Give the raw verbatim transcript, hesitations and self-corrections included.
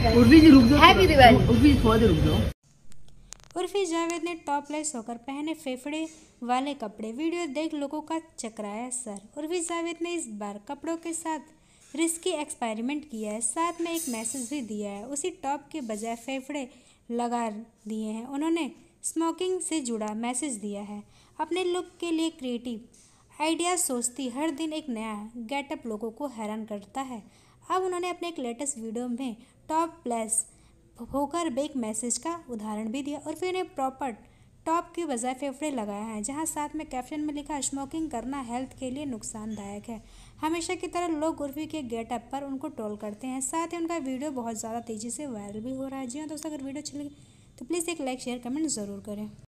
उर्फी जी रुक जाओ, हैप्पी दिवाली। उर्फी जी थोड़ा देर रुक जाओ। उर्फी जावेद ने टॉपलेस होकर पहने फेफड़े वाले कपड़े, वीडियो देख लोगों का चकराया सर। उर्फी जावेद ने इस बार कपड़ों के साथ रिस्की एक्सपेरिमेंट किया है, साथ में एक मैसेज भी दिया है। उसी टॉप के बजाय फेफड़े लगा दिए हैं। उन्होंने स्मोकिंग से जुड़ा मैसेज दिया है। अपने लुक के लिए क्रिएटिव आइडियाज सोचती हर दिन एक नया गेटअप लोगों को हैरान करता है। अब उन्होंने अपने एक लेटेस्ट वीडियो में टॉप प्लस होकर एक मैसेज का उदाहरण भी दिया और फिर उन्हें प्रॉपर टॉप के बजाय फेफड़े लगाया है, जहां साथ में कैप्शन में लिखा स्मोकिंग करना हेल्थ के लिए नुकसानदायक है। हमेशा की तरह लोग उर्फी के गेटअप पर उनको ट्रोल करते हैं, साथ ही उनका वीडियो बहुत ज़्यादा तेज़ी से वायरल भी हो रहा है। जी हाँ दोस्तों, अगर वीडियो अच्छी लगी तो प्लीज़ एक लाइक शेयर कमेंट ज़रूर करें।